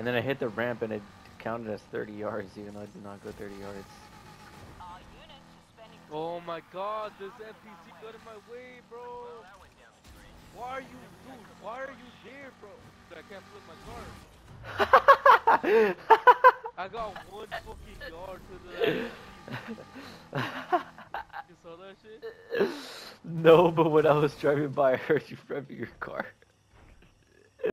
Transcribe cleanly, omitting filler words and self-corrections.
And then I hit the ramp and it counted as 30 yards, even though I did not go 30 yards. Oh my god, this NPC got in my way, bro. Why are you, dude? Why are you there, bro? Dude, I can't flip my car. I got one fucking yard to that NPC. You saw that shit? No, but when I was driving by, I heard you revving your car.